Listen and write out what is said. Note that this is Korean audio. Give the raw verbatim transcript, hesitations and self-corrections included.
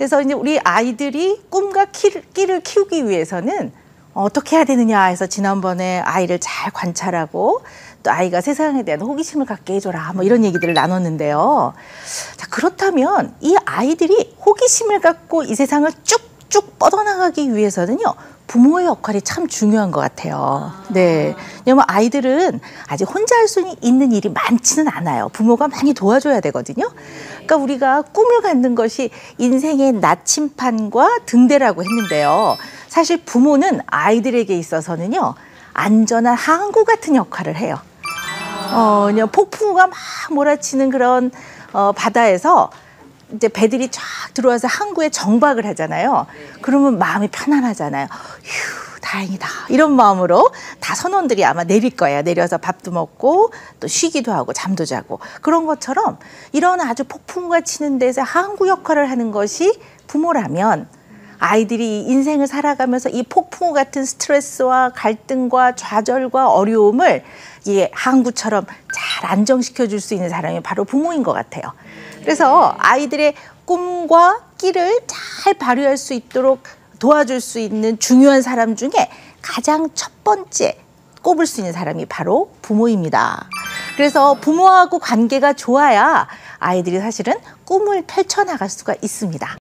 그래서 이제 우리 아이들이 꿈과 끼를 키우기 위해서는 어떻게 해야 되느냐 해서 지난번에 아이를 잘 관찰하고 또 아이가 세상에 대한 호기심을 갖게 해줘라 뭐 이런 얘기들을 나눴는데요. 자, 그렇다면 이 아이들이 호기심을 갖고 이 세상을 쭉쭉 뻗어나가기 위해서는요, 부모의 역할이 참 중요한 것 같아요. 네. 왜냐면 아이들은 아직 혼자 할 수 있는 일이 많지는 않아요. 부모가 많이 도와줘야 되거든요. 그러니까 우리가 꿈을 갖는 것이 인생의 나침판과 등대라고 했는데요. 사실 부모는 아이들에게 있어서는요, 안전한 항구 같은 역할을 해요. 어, 그냥 폭풍우가 막 몰아치는 그런 어, 바다에서 이제 배들이 쫙 들어와서 항구에 정박을 하잖아요. 그러면 마음이 편안하잖아요. 휴, 다행이다. 이런 마음으로 다 선원들이 아마 내릴 거예요. 내려서 밥도 먹고 또 쉬기도 하고 잠도 자고. 그런 것처럼 이런 아주 폭풍우가 치는 데서 항구 역할을 하는 것이 부모라면, 아이들이 인생을 살아가면서 이 폭풍우 같은 스트레스와 갈등과 좌절과 어려움을 이 항구처럼 잘 안정시켜 줄 수 있는 사람이 바로 부모인 것 같아요. 그래서 아이들의 꿈과 끼를 잘 발휘할 수 있도록 도와줄 수 있는 중요한 사람 중에 가장 첫 번째 꼽을 수 있는 사람이 바로 부모입니다. 그래서 부모하고 관계가 좋아야 아이들이 사실은 꿈을 펼쳐나갈 수가 있습니다.